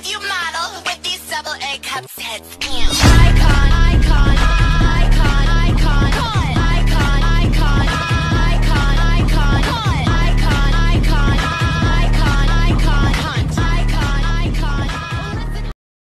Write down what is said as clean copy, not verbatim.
you model with these double A cup tits.